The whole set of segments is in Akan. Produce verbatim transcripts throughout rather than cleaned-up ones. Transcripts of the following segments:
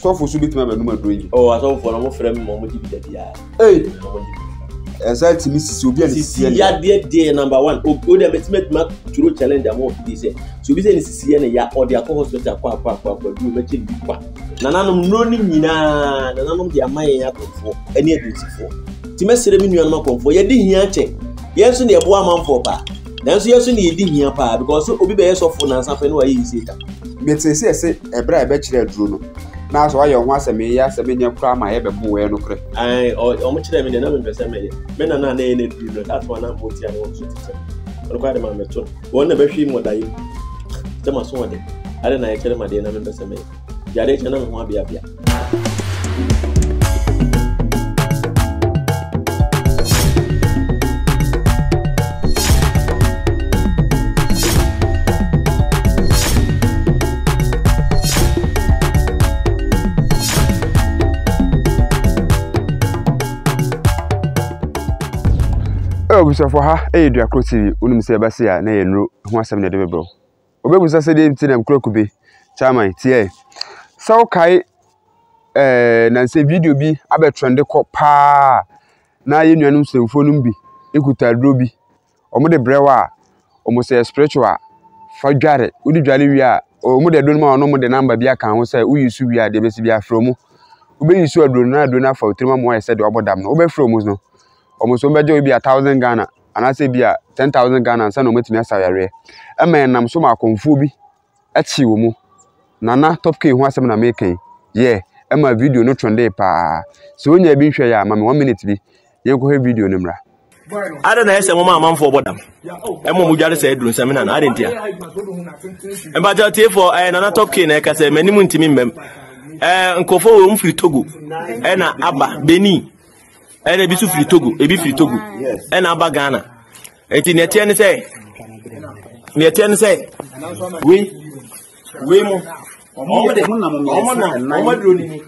so for so bit me no madroji oh aso for no mo frɛ me mo mo di bi da eh exactly Missus obi an sisi ya de de number one o de metimate ma turo challenge am of this so bi say ni sisi ya ne ya o de akọ hospital akọ akọ akọ akọ du me chi bi kwa nananom no ni nyina nananom de amaye ya konfo ene adusifo ti mesere mi nuanum konfo ye di hia che yeso ne ebo amanfo pa nanso yeso ne di hia pa because obi be yesofo na nsafe no wa yi sita metese ese ebra ebe kire aduro no na so aye ho aseme ya aseme nya kura ma ye be bo we no kure ai o mo kire me de na me pese me me na na na ene duro no that one na mo ti ane wo so tete no kwa de ma meto won na be hwi mo dai te ma so wode ale na ye kire ma de na me pese me yare che na me ho abia bia obusa for ha e dua Kro T V unum se ba se a na ye nro ho asem na de bebro obebusa se de nti na Kro Kube chairman tie so kai eh na se video bi abe trend ko pa na ye nuanum semfo num bi ekuta dro bi omo de brewa omo se spiritual fa dware udi dware wi a omo de don ma ono mo de number bi aka ho se uyisu wi a de besi bi afromu ube yisu adro na adro na fa otrima mo ye se de obodam no obe fromu no almost somebody be a thousand Ghana, and I say be a ten thousand Ghana, and son of me salary. A man, I'm so much confubi at Chiwomo. Nana Topkay, who has some making. Yeah, and my video no trend pa. So when you've been sure, yeah, mamma, one minute be, you go have video number. I don't know, some man for bottom. And when we just said, do some and I didn't hear. And but I'll tell for another Topkay, I can say many moon to me, and Kofo free Togo, and Abba, Beni. And a bit free Togo, a bit free Togo, and Abba Ghana. And in a ten say, near ten say, we, we, Oma Druni,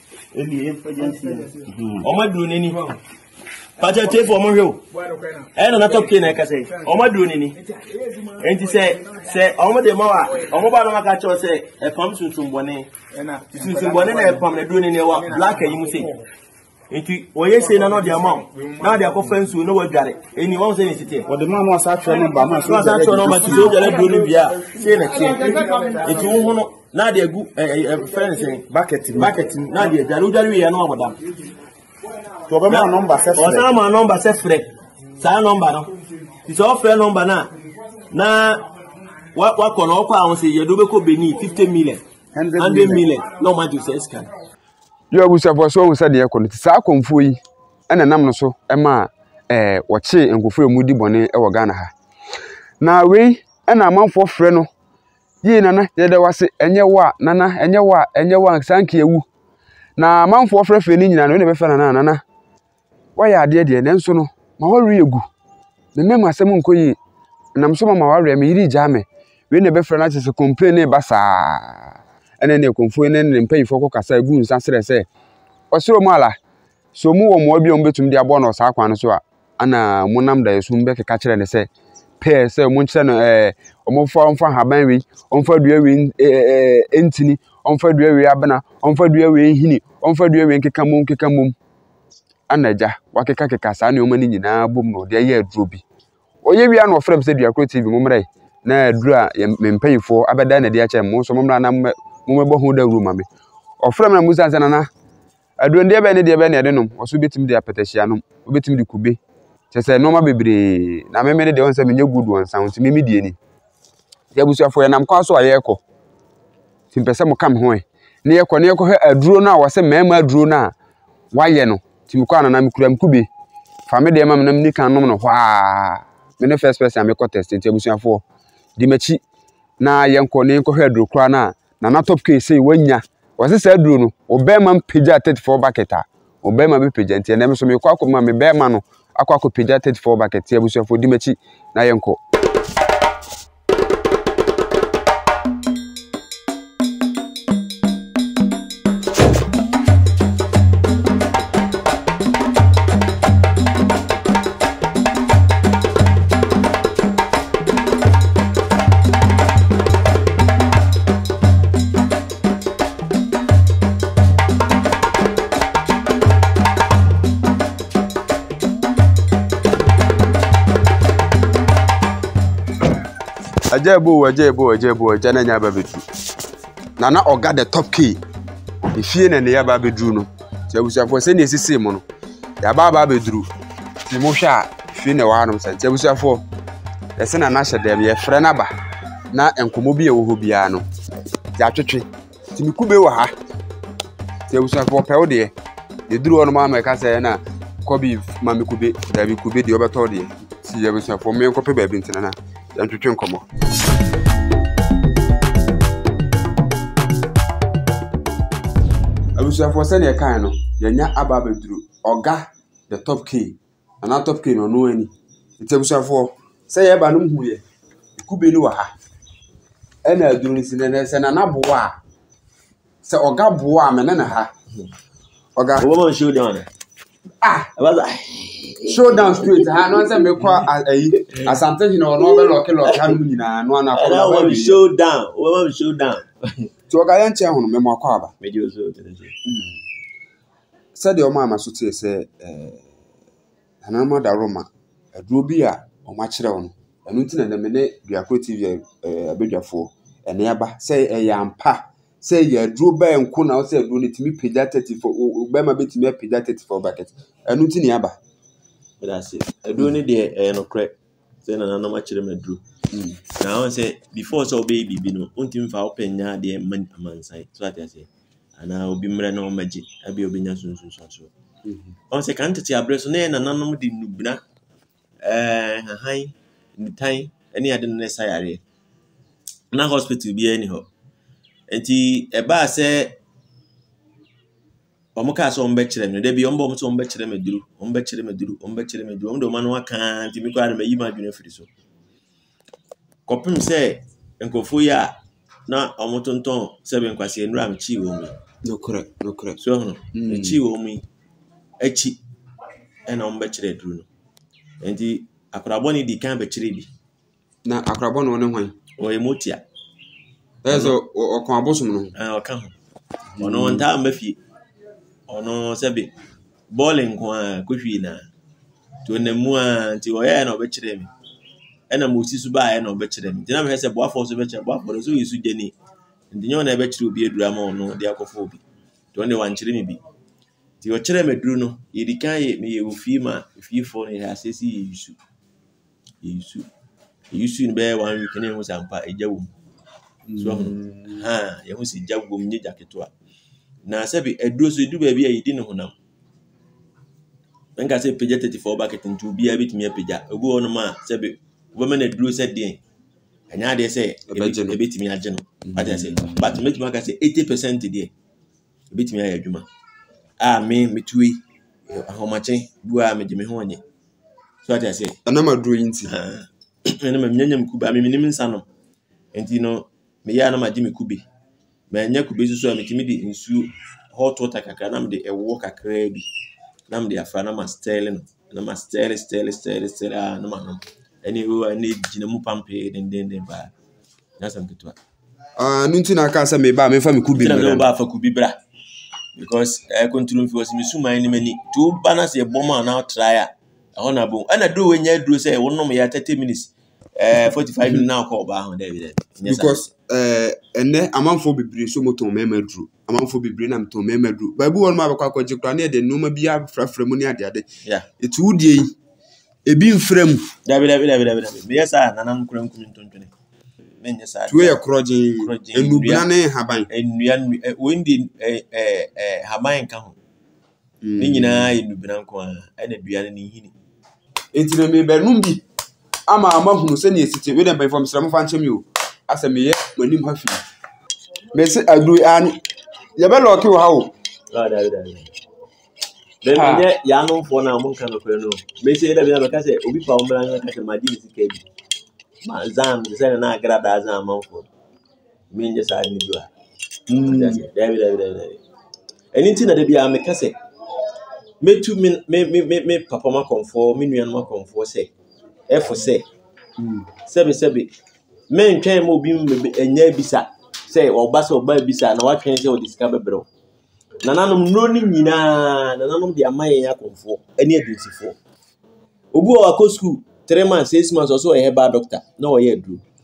Oma Druni, but I take for Morio, and another king, I can say, Oma Druni, and he say, say, Oma de Moa, Oma Banacacho say, a pump to Sumbone, and to one and a pump, a Druni, black, and you say. Enti oye say na no de amount na de conference we no wa dware eni won say enti o de ma mo sa twa no ba ma so sa twa no ba ti so dware do no bia say na tie enti wo hu no na de agu friends bucket bucket na de dware dware we ya no abodam to be ma number se o sa ma number se frɛ sa number no ti so frɛ number na na wa wa ko no kwa won say ye do be ko Benin fifty million one hundred million no ma do say scan yo abusa for so won de yakọ ti sa konfo yi ena nam no so e ma eh wo che enkofo emudi bone e wo Ghana ha na we ena amanfo frɛ no yi nana ye de wase enye wa nana enye wa enye wa sanke ewu na amanfo frɛ frɛ ni nyina no ne be frɛ nana nana wa ya ade de ne nso no ma wo re egu me mem asem nkoyi nam so ma wa re me yiri jame we ne be frɛ na se complain ba saa ene ne konfo ene ne mpayifo ko kasa egu nsa sere se osiro mu ala so mu wo mo bi on betum dia bo no sa kwan so a ana munam da yesu mbe keka kire ne se pe se mu nkyere no eh omofo omfa haban wi omfa dua wi eh entini omfa dua wi abena omfa dua wi hini omfa dua wi nkeka mum nkeka mum anaja wakeka keka sa ne omani nyina bom no de ye aduro bi oye wi ana ofrem se dua Kro T V mumrai na aduro a mpayifo abeda na de ache mu so mumra na mumebo hu da ru mame ofrem na musa sana na aduro ndie be ne de be ne de nom oso betim de apetahia nom obetim de kube chese no ma bebre na me me de won se menye good one sound me me die ni ya busuafo ya nam kwa so ayeko timpese mo kam ho e ne yeko ne yeko he aduro na wo se mema aduro na waye no timko anana me kura mkube fa me de ma nam ni kan nom no hwa me ne first person me contest ntia busuafo di machi na yenko ne yenko he aduro kura na na na Topkay say wanya wase sa aduro no obema mpagya thirty-four bucket a obema be pagya ntia na me so me kwa akoma me bema no akwa akọ pagya thirty-four bucket ya busuafo di machi na yenko Ajebo, ajebo, ajebo, ajana nya babedu. Na na oga the Topkay. Ifie na ne ya babedu no. Ti abusuafo se ne esisi mo no. Ya ba babeduru. Ti mo hwa ifie na wa no se. Ti abusuafo. Ese na na hye dem ye frɛ na ba. Na enkomo bi e wo ho bia no. Ti atwetwe. Ti mikube wo ha. Ti abusuafo pe wo de. Ye duru ono ma ma ka se na kobi ma mikube, da bi kube de obeto de. Ti abusuafo me enkope ba bi ntina na. Ya twetwe nkomo. Abusuafo se ne kan no yanya aba beduru oga the Topkay ana Topkay no no ani ite abusuafo se ye ba no hu ye kube ni wa ha ena aduru ni sine se na naboa se oga boa me na ha oga wo man show down ah abaza show down straight ha no se me kwa ayi asante no no be lock lock ha no nyina no na ko wo show down wo man show down to oga yan che ho no me mo akwa aba me jo so tete said your mama so te say eh anama da roma aduro bi a o ma kire wo no enu ntina na me ne Ghpage T V eh abedwafo ene aba say e ya mpa say ya aduro ba enko na say aduro ne timi page thirty-four ba ma betimi page thirty-four bucket enu ntina aba that's it aduro ne de eh no kre say na na ma kire me aduro na won say before so baby bi no untim fa openya de man amansai so that I say ana obi mre na o maji abi obi nya sunsun so on se kan tete abre so na na nanom de nubna eh han ni tan eni ade no sayare na hospital bi ani ho enti e ba se omo ka so ombe kire me de bi ombo so ombe kire me duru ombe kire me duru ombe kire me duru ndo manu aka enti mi kwa na mayi ma dwene firi so kopim se enkofo ya na omo tonton se be nkwase enura mchi wo mi no correct no correct so no echi wo mi echi ena ombe kire duru no enti akorabo ni di kan be kire bi na akrabo no ne hwan o emotia ezo o kon abosum no ah o kan ho ono nta ambafie ono sebe bowling kwa kohwi na to namu a nti o ye na obekire mi ena mo sisu ba ye na obekire mi ntina me se bo afo so bekire bo afo so yisu geni nti nyo na ebekire obi edura ma ono de akofo obi to ne wan kire mi bi ti o kire me duru no yedi kan ye me ye ofi ma ofi fo ne ha sesi ye yisu yisu yisu ni be one week ne ho sampa ejawu so ha ye ho si jawu mi jaketo na sebi eduro so edu ba bi ayidi ne honam enka se page thirty-four bucket ntu bi abetimi apagya obu wono ma sebi wo ma na eduro se den anya de se ebetimi age no ata se but metimi aka se eighty percent de ebetimi aya adwuma ah me metui ahomache bua me gime ho anye so ata se anama duro yinti ha ena ma nyanyam kuba me minim nsanom enti no me ya na ma di me kube me anya kube so metimi di nsu hot water kakra na me de ewo kakra bi na me de afra na ma stirle no na ma stirle stirle stirle stirle ah na ma no eni o ani gina mu pampe den den den ba na sam ketwa ah nunti na aka sa me ba me fa me kube na me ba fa kubi bra because I control fi was me suman ni mani to balance e bomb na try a ona bon ana do we nya duro say wonom ya thirty minutes eh forty-five minutes now call ba ho David because eh ene amanfo bebre so moton mema duro amanfo bebre na moton mema duro ba bi won ma bakwa kwaje kra na de no ma bi afrafra mu ni ade ade yeah etu udie yi ebi mfram David David David David me yesa nanam kura nkumi ntontone me nyesa tuwe ya kroje enubna ne haban enua wendi eh eh haban ka ho ni nyina enubna nko a ena duane ni hini etire me bernum bi ama amahunu se ne esite we dem by from sram fa nchemi o asa me ye manim ha fi me se adu an ye be loki wo ha o ah David David then ye ya no fo na mun kan ko no me se da bi na ka se obi pa umra nya ka se madi ni sika bi ma zam se na agrada zam manfo me nje sa ni do a David David David eni nti na da bi a me ka se me tu me me me me papa ma konfo me nua ma konfo se efo se sebe sebe me ntwen mo bi enya bisa se oba se oba bisa na wa twen se o discover bro nananom no ni nyina nananom de amaye ya konfo eni adusifo obu o akọ school three months six months or so e heba doctor na o ye dru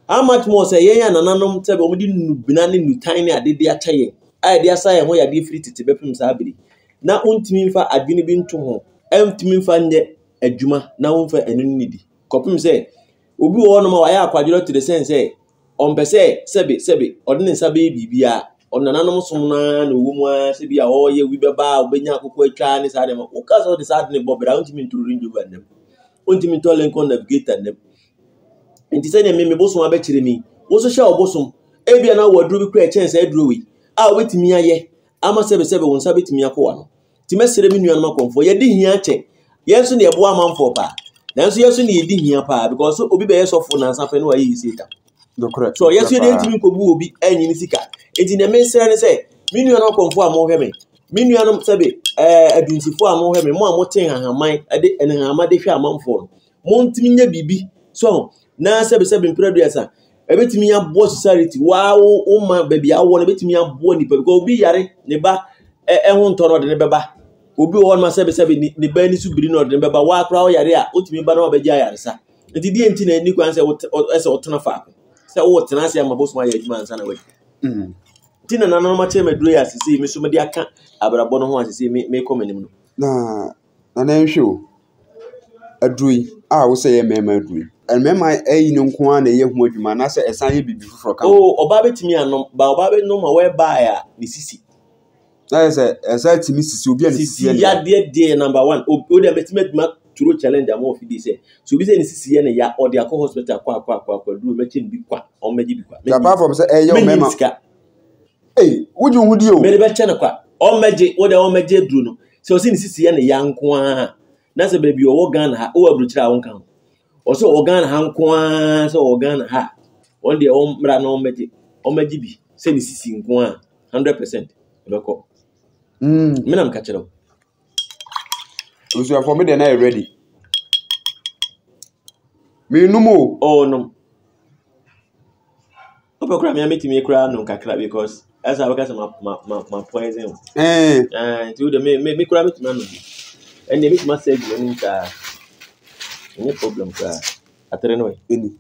how much more say yen na nanom tebe omudi nubina ne nutan ne ade de acha yen ai de asa yen ho ya de free tete bepem sa abiri na untimi mfa adwene bi nto ho emtimi mfa nde adwuma na wonfa enunu nidi kopim say obi wo no ma wa ya akwadiro to the sense say ompese sebe sebe odene nsa be bibia onananom som na na owo mu a se bia o ye wi beba obenya akoko atwa ne sa de ma o ka so de sa de bobra untimi nturu nju banem untimi to len kon navigator nem enti se ne me bosom abekire mi wo so hye obosom e bia na waduru bi kra chance aduru wi a obetimi aye ama sebe sebe won sa betimi akowa no ti mesere mi nuanum akonfo ye di hia che yenso ne ebo amanfo pa nanso yeso ne yedi hia pa because obi be yesofo na nsafe no wa yi sita no correct so yeso ye ntimi ko bu obi anyi ni sika enti ne mesere ne se mi nuanum akonfo a mo hwe me mi nuanum sebe eh adunsifo a mo hwe me mo a mo ten hahaman ade enhama de hwe amanfo no mo ntimi nya bibi so na sebe sebe mpredo yesa ebetimi ya bo society wa wo ma baby awo na ebetimi ya bo ni because obi yare ne ba e ho ntoro de ne beba obi wo ma sebe sebe ni ba ni subiri no de ne beba wa kra wo yare a otimi ba na obegya yare sa enti die enti na ni kwan se ese otena fa se wo tena se ma boso ma ya adwuma ansa na we mm tina na na ma che meduro ya sisi mi so me de aka abrabo no ho asisi me me komanim no na na na nhwe adui a wo se ye mema adui en mema ayi no nko a na ye hu adwuma na se esan ye bibi fufuro kan oh oba betimi anom ba oba be no ma we ba ya ni sisi na se esa timi sisi obi a ni sisi ya de de number one o de betimi adwuma turo challenge am of di say so bi say ni sisi ye na ya o de akọ hospital kwa kwa kwa kwa duro mechi ni bi kwa o meji bi kwa apart from say eh ye mema eh wuju hu di o me be che na kwa o meji o de o meji duro no so si ni sisi ye na ya nko a na se baby o wo Ghana ha o abruchira won kan o so o Ghana ha nko a so o Ghana ha on de o mra na o meji o meji bi se ni sisi nko a one hundred percent be ko mm me na mka kire o so for me dey na ready me numo oh no o pe kra me ameti me kra no kakra because as I work ma ma ma poison eh eh ti o de me me kra me ti ma no and they make message when ka any problem ka atere no eni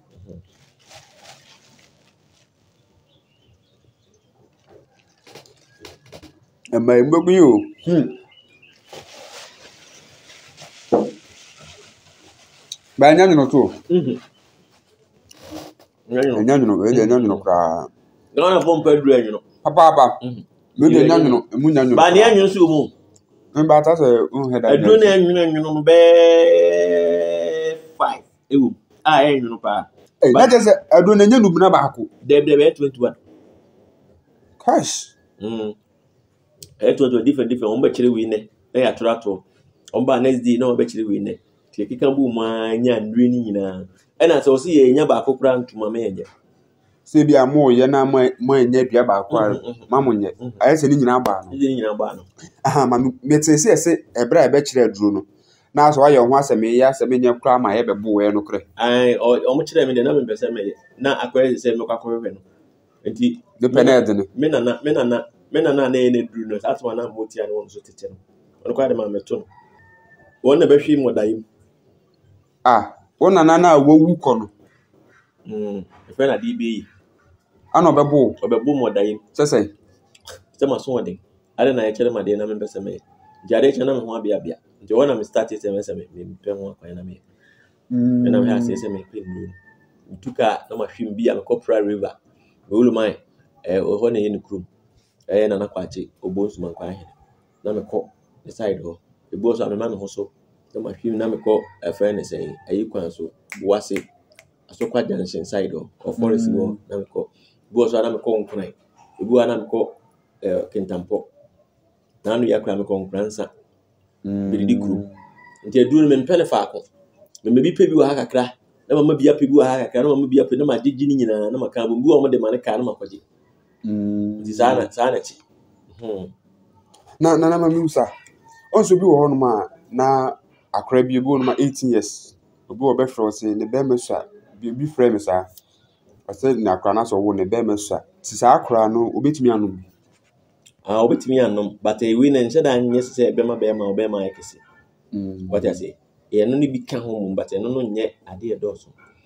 ema mgbegu yo hmm ba nya no to mhm nyanyo nya no e nya no kra no na fon pedro enyo papa papa me de nya no emu nya no ba ne enyo so mu mba ta se un head adro na enyo enyo no be five ewu ah enyo no pa eh na je se adu na nya nubuna ba ko de de be twenty-one cash mm e twenty-one different different on be kire wi ne e ya trato on ba next day na on be kire wi ne ti kika bu ma nya ndre ni nyina e na se o si ye nya ba kokura ntuma me nya se bia mo ye na mo mo nya bia ba ko ma mo nye aye se ni nyina ba no ni nyina ba no aha ma me te se se ebra e be kire aduro no na so aye ho aseme ya aseme nya kura ma ye be bo we no kre ai o mo kire me de na me pese me na akwai se me kwakọ hwe no enti de pened no me na na me na na me na na na e na duru no atwa na moti ane won so tete no on kwa de ma meto no won na be hwe mo dayim ah wona na na wowu ko no mm e fe na di be ana obebo obebo mo dayim sese se ma so wodin ade na ye kire ma de na me pese me jare che na me ho abia bia nti wona me start se me se me me pe ho akwan na me mm na me ha se se me pe ndu ntuka na ma hwe mbi am corporate river wulu mai eh o ho na ye nukrum eh na na kwache obonsu man kwa ahene na me ko the side ho ebo so amema me ho so na ma hwe na me ko afa na sei ayi kwan so buase asokwa junction side ho of forest go na me ko bo so na me ko nkunai ebu na me ko eh kentampo na no yakra me ko nkransa biridi group nti aduru me mpele fa ko me mebi pe bi wa kakra na mama bia pe bi wa kakra na mama bia pe na ma gigi ni nyina na maka bo bi wa mo de mane ka na makoje mm nti sana sana chi mhm na na na mami usa onso bi wo ho no ma na akra bi ebu no ma eighteen years obi wo be fro se ne be meso bi bi frɛ me sa ase na akra na so wo ne be meso ti sa akra no obetimi anom ah obetimi anom but e wi na nche da nye se be ma be ma be ma yakese mm what I say e no ni bi ka ho mu but e no no nye ade e do so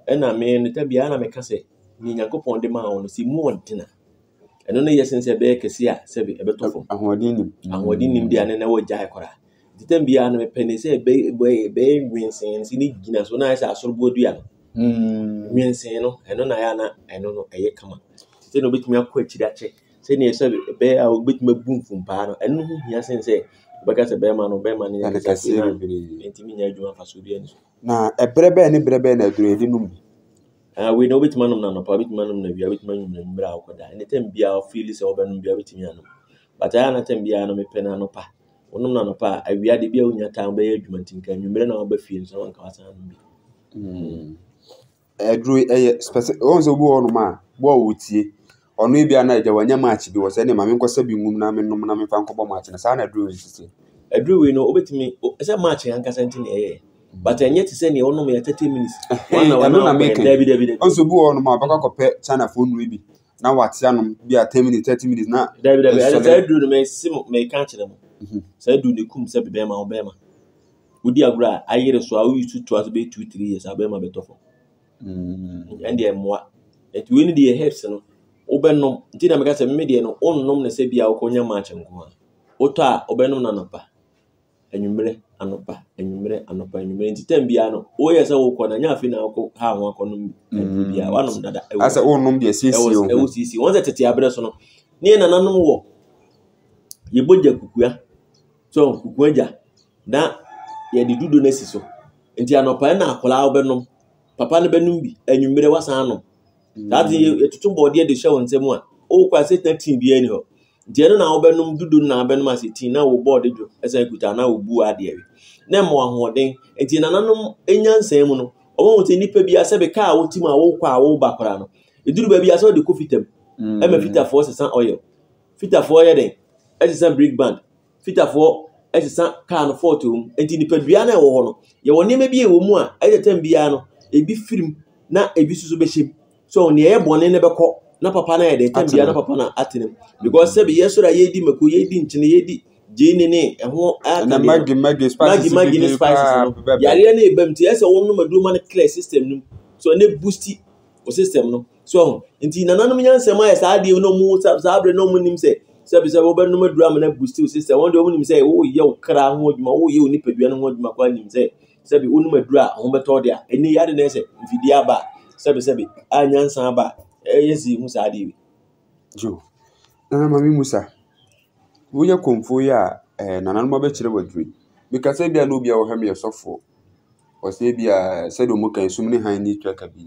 ɛna me no tabia na meka sɛ ni Nyankopɔn de ma wo no si mu ɔdena ɛno no yɛ sen sɛ bɛyɛ kɛse a sɛbi ɛbɛtɔ fam ahoɔden nim ahoɔden nim dia ne na wɔ gyae kora nti tabia no mepɛ ne sɛ bɛyɛ bɛyɛ nwensen si ne gyina so na ayɛ sɛ asɔrbo dua no mm nwensen no ɛno na ya na ɛno no ɛyɛ kama sɛ no betumi akɔ akyiri akyɛ sɛ ne sɛ bɛyɛ a obetumi abu mfumpa no ɛno ho hia sen sɛ bɛka sɛ bɛyɛ ma no bɛyɛ ma ne yɛ kɛse na ntimi nya adwuma fa so bia ni na ɛbrɛ bɛɛ ne brɛ bɛɛ na aduro edi num ah we no betumi anom na no pa betumi anom na bia betumi anom na mbra akɔda ne tem bia o feel sɛ ɔbɛnom bia betumi anom but aya na tem bia no mepɛ na no pa onom na no pa awia de bia onya tan bɛyɛ adwuma ntinka nwumre na ɔba fie nso wanka wasan no bi mm aduro ɛyɛ specific on so bu ɔnom a bo wotie ɔno e bia na agya wanya match bi wɔ sɛ ne ma me nkɔsa bi ngum na me nom na me fa nkɔbɔ match na saa na aduro yi sisi aduro we no obetumi sɛ match ankasa ntin ɛyɛ but ɛnyɛ te sɛ ne ɔnom yɛ thirty minutes one hour na make David David on so bu ɔnom a bɛkɔ kɔpɛ China phone no bi na wate anom bi a ten minutes thirty minutes na David David sɛ aduro no me sim me ka kyerɛ mo sɛ aduro ne kum sɛ bɛbɛ ma ɔbɛ ma wodi agora ayere so a wo yusu to aso be two three years abɛ ma bɛtɔ fo mm and the moa et we need the herbs no obɛnom nti na meka sɛ me de no onnom ne sɛ bia wo konya match nko a wotɔ a obɛnom na nopa anwumre anopa anwumre anopa anwumre nti tem bia no wo yɛ sɛ wo kɔ na nya afi na wo ha ho akɔnom bia wanom dada ɛwɔ asa onnom de siesie o ɛwɔ siesie wɔn sɛ tete abrɛ so no ne na nanom wɔ yɛbɔgya kukua so kukua gya na yɛ de dudo na si so nti anopa na akola obɛnom papa no bɛnum bi anwumre wasan no that is etutu body de show nsɛm a o kwa sɛ thirteen bi ani hɔ nti ɛno na obɛnum dudo na abɛnum ase tin na wo board dwo ɛsɛ kuta na wo bu ade awi na mo ahoɔden nti nananom enya nsɛm mu no ɔmo wo te nipa bi asɛ be ka a wo tim a wo kwa a wo ba kora no eduru ba bi asɛ wo de ko fitam ɛma fitafo sesa oil fitafo yɛ den ɛsesa brick band fitafo ɛsesa car no photo nti nipa dua na ɛwɔ hɔ no yɛ wɔ nneɛma bi ɛwɔ mu a ɛyɛ tem bia no ebi film na ebi susu bɛhyem so ne yɛ bɔne ne bɛkɔ na papa na yɛ de tem bia na papa na atenem because sɛ be yɛso ra yɛdi mako yɛdi nkyene yɛdi gene ne ɛho aka na magi magi spices magi magi spices no yare na ebam ti ɛsɛ wɔn no maduma no clear system no so ne boost o system no so nti nananom nyansɛm ayɛ saa de no mu saa abre no mu nim sɛ sɛ be sɛ wo bɛ no madura na boost o system wɔn de wɔn nim sɛ wo yɛ wo kra ho adwuma wo yɛ wo nipadua no ho adwuma kwa nim sɛ sɛ be wo no madura ho bɛtɔ de a ɛne yade na sɛ mfidi aba sɛ be sɛ be anyansa aba ɛyɛ si hu saa de wi jo na mami musa wo yɛ komfo ya eh nananom abɛkyerɛ waduri because bia no bia wo ha me yɛsɔfo ɔsɛ bia sɛ de mo kan sum ne han ni twaka bi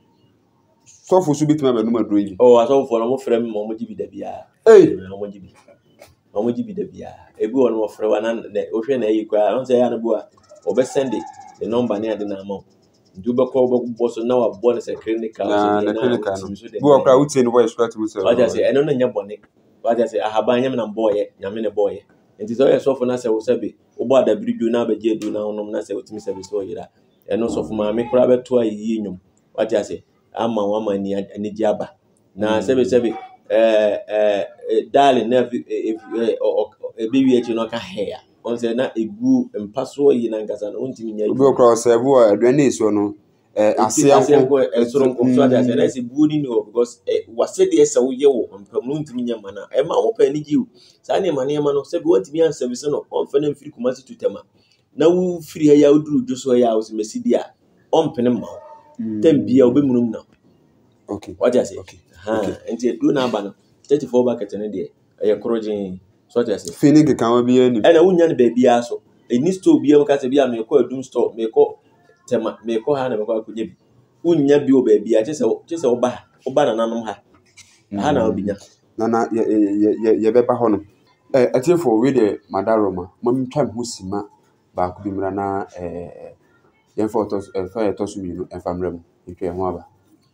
sɔfo so bitima ba no maduro yi oh asɔfo no mo frɛ me mo gi bi da bia eh mo gi bi mo gi bi da bia ebi wɔ no mo frɛ wa na wo hwɛ na yi kwa on sɛ ya no bu a obɛ send the number ne ade na ama do be call boss na wa born as a clinical na na clinical no bu okra wutie no boy scratch mu sɛ what I say eno no nya bone what I say ahaban nyam na boy nyame ne boy enti so yɛ sɔfo na sɛ wo sɛ be wo bɔ adabiridu na ba gye du na wonom na sɛ wotimi sɛ be so yira eno sɔfo ma me kora beto ayi nyum what I say ama wa ma ni ani gye aba na sɛ be sɛ be eh eh darling na e be wi echi no ka hair on say na egu mpaso yi na nkasa no ntimi nya obi okra sɛ bu aduane eso no eh asianko esoro nko so ada say na say bu ni no because wase de ese wo ye wo mpam no ntimi nya mana e ma wo pa ni giu sa ne ma ne ma no sɛ bi wantimi an service no on fa na mfiri kuma se tutama na wo firi ha ya oduru dwo so ya wo se mesidi a on pene ma tem bia obemunum na okay what I say okay ha enti do na aba no thirty-four bucket ne de e korojin so what I say feeling kan wa bia ni e na wunya ne ba bia so eni store bia mo ka se bia me ko adum store me ko tema me ko ha na me ko akonya bi wunya bi o ba bia che se che se oba oba na nanom ha ha na obinya na na ye ye ye beba ho no eh atiefo we de madaroma mam twa ho sima ba ko bi mra na eh ye photo eh fa to so mi no enfamra mu ntwe ho aba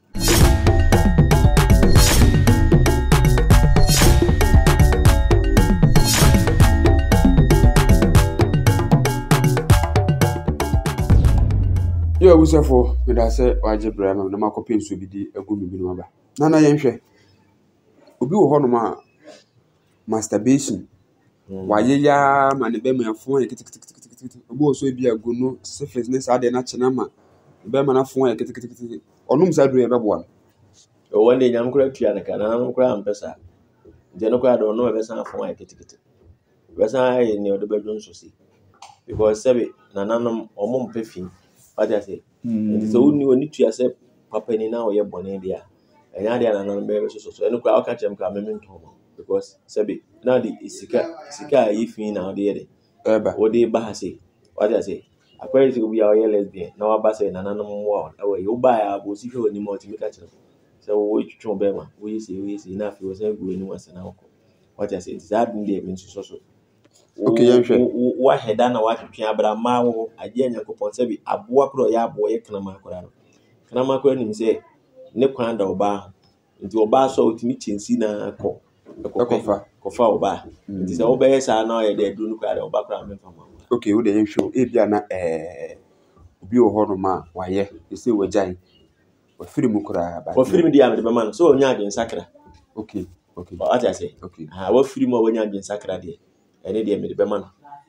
yo abusafo me da se waje brama na makope nso bi di agu mi bi no aba na na yenhwe obi wo ho no ma masturbation waye ya ma ne be me afo kitikitikitikiti obi wo so bi agu no syphilis ne sa de na chena ma be ma na fo ya ketekete onum sa duru e be bo o wonde nyam kura tua ne kana nam kura ampesa je no kura do no be san fo ya ketekete be san ai ne o do be dun so si because sabe nananom omum pefin what I say it so ni oni tua se papa ni na o ye bone dia enya dia nananom be so so eno kura o ka chem kura me menton because sabe na di isika isika ifin na o de ye eba o de ba ha say what I say akwai ti obi a o ye lesbian na wa ba say nananom wo e we o ba ya bo si hwe oni mo ti me ka chere so wo twetwe be ma wo yi say wo yi say na fi wo say go ni wasa na ko what I say is that dey me so so okay yan hwe wa heda na wa twetwe abrama wo age anyakopon se bi aboa kro ya aboa ye kana makora no kana makora nim se ne kwan da oba nti oba so otimi chensi na ko kofa kofa oba nti se oba ye sa na ye de dunu kwa da oba kra memfa ma okay wo de yan hwe e bia na eh obi wo ho no ma wa ye e se wajan wa firi mu kura ba wa firi mi dia me be man so onya adwen sakra okay okay what I say okay ha wa firi mu onya adwen sakra de ene de me be man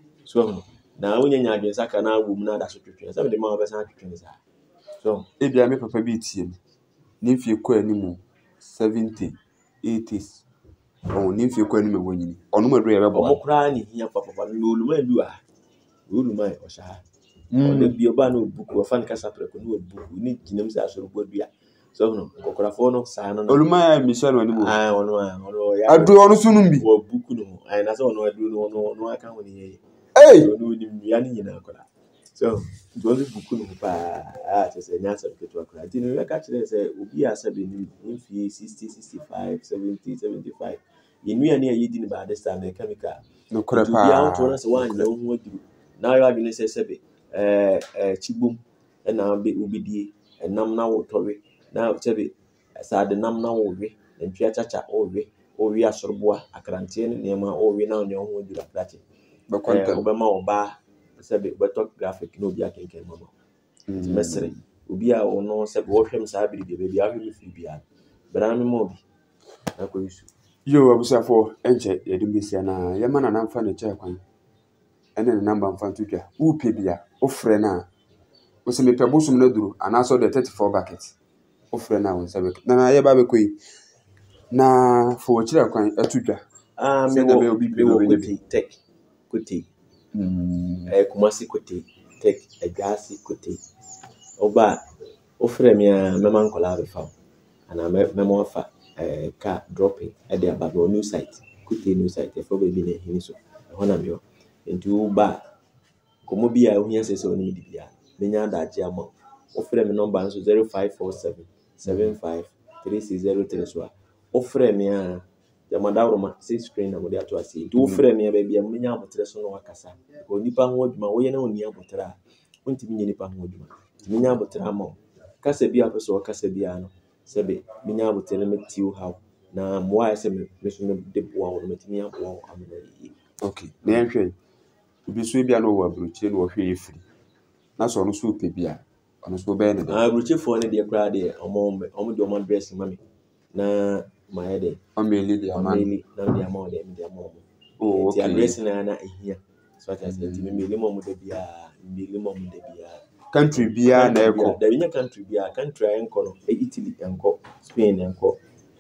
so na wonya nya adwen sakra na agum na da so twetwe se me de ma be san twetwe sa so e bia me papa bi tie mi ni fie ko animu seventy eighties oh ni fie ko animu wonyini onu ma do ye be bo mo kra ni hia papa papa mi oluma ndu a oluma o sha o de bi oba no buku o fan kasa preko no buku ni ginam sa so ro bia so no kokora fo no sa no oluma mi sha no animu ah onu a onu ya adu onu sunum bi wo buku no ai na so no adu no no no aka ho ni ye eh no ni mi ya ni nyina kola so do buku no pa ah se se nya sa ketu akora ti no ka kire se obi asa be ni mfie sixty sixty-five seventy seventy-five yenu ani ayedi ni ba this time chemical no kora pa bi a to na se wan ya ho aduru na yo adwene se sebe eh eh chibum e na be obidie enam na wo towe na sebe sa de nam na wo we ntwa chacha o we o we asorboa akrante ne nema o we na onye ho aduru akrache be kwanta o be ma oba sebe beto graphic no bi akenken mama mesere obi a ono sebe wo hwem sa biri de be a hwem fi bia bra me mo bi akọ isu yo abusafo enche yedumbesia na yema na namfa ne che kwan ene ne namba mfa ntutwa wo pe bia wo frɛ na wo se me pe bosum na duru ana so de thirty-four bucket wo frɛ na wo sebe na na ye ba be koi na fo wo kire kwan atutwa ah me wo me wo kote tech kote mm eh kumasi kote tech agasi kote oba wo frɛ me a mema nkola be fa ana mema fa eh car dropping at the about new site kote new site for baby na hini so ho na me nti wo ba komo bia ho nya sese oni di bia menya daje ama wo frɛ me number nso zero five four seven seven five three six zero three so wo frɛ me a ya madawro ma six screen na mo dia to asi nti wo frɛ me a ba bia menya abotre so no wakasa ko nipa ho adwuma wo ye na oni abotre a wonti menya nipa ho adwuma nti menya abotre ama kasa bia pɛ so wakasa bia no sebe menya abotre na metiw haw na mo a se me me so me de boa wo metimi aboa wo amana yi okay na enhwe obi so bia no wo abruchie no wo hwe efiri na so no so pe bia ono so be ne de ah abruchie fo ne de kra de omo omo de omo dress mami na my head omeli de aman na de amon de de amon oh okay dress na na ehia so that say ti me meli mo de bia meli mo de bia country bia na eko da binya country bia country enko no Italy enko Spain enko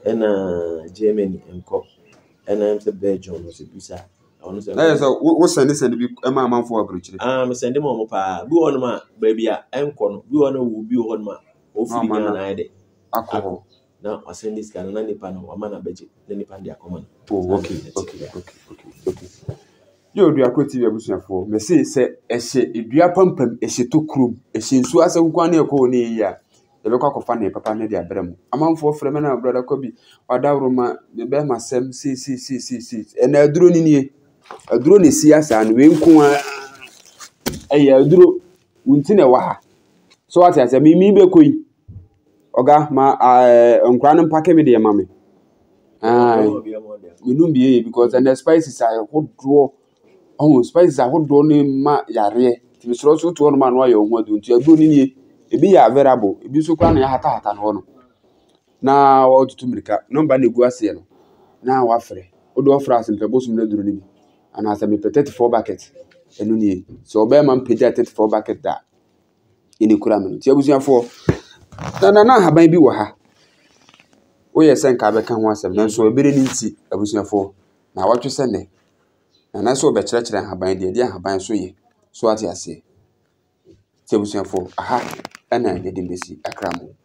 ena Germany enko ena mse Belgium no se bisa ono se na so wo send send bi e ma amanfo abruchire ah me send mo mo pa bi won ma ba bia enko no bi won wo bi won ma o firi nya na ide akọ na o send this kan na nipa no ama na beje na nipa dia koma oh okay okay okay okay okay yo dua kwoti abusuafo me se se ehye edua pampam ehye to krom ehye nsu asa kwan na ekọ ne yi a ebe kwa kofa na papa ne dia brem amanfo frɛ me na brother Kobi wadawro ma be ma sem si si si si si ena aduro ni nie aduro ne si asa no we nko a eya aduro wunti na wa ha so what asa mi mi be koi oga ma nkra no pake me de ma me ah minum biye because and the spices are hodro oh spices are hodro ni ma yare ti so so to no ma no ayo ho adu nti aduro ni nie ebi ya available ebi so kwa na ya hata hata no no na wa tutu mirika number na egu ase no na wa frɛ odo ofra asempe bosum na duru ni bi ana asa me thirty-four bucket enu nie so oba ma mpedi thirty-four bucket da yɛne kura me no nti abusuafoɔ na na na haban bi wɔ ha woyɛ sɛ nka bɛka ho asɛm nanso ebere ne nti abusuafoɔ na watwe sɛ ne na na so bɛkyerɛkyerɛ haban deɛ deɛ haban so yɛ so ate ase nti abusuafoɔ aha ɛna yɛde mbesi akra mo